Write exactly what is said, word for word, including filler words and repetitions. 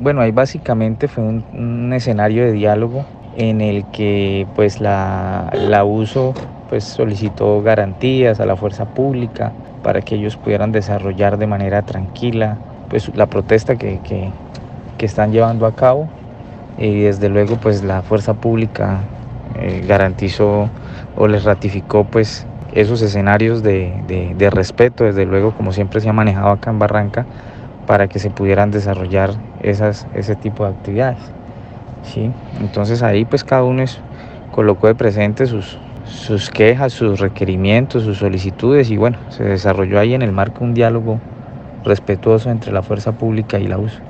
Bueno, ahí básicamente fue un, un escenario de diálogo en el que pues la, la uso pues solicitó garantías a la fuerza pública para que ellos pudieran desarrollar de manera tranquila pues la protesta que, que, que están llevando a cabo, y desde luego pues la fuerza pública eh, garantizó o les ratificó pues esos escenarios de, de, de respeto, desde luego, como siempre se ha manejado acá en Barranca, para que se pudieran desarrollar esas, ese tipo de actividades, ¿sí? Entonces ahí pues cada uno es, colocó de presente sus, sus quejas, sus requerimientos, sus solicitudes, y bueno, se desarrolló ahí en el marco un diálogo respetuoso entre la fuerza pública y la U S.